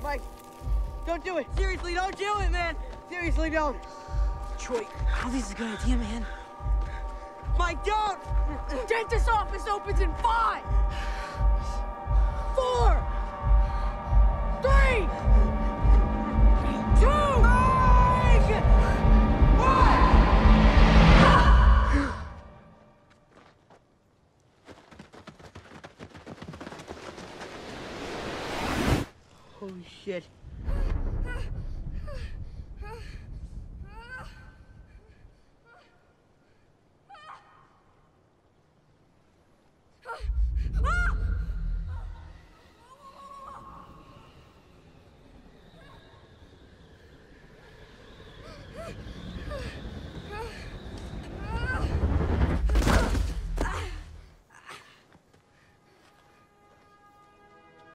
Mike, don't do it. Seriously, don't do it, man. Seriously, don't. Troy, I don't think it's a good idea, man. Mike, don't! Dentist office opens in 5, 4, 3, 2, 1! Holy shit.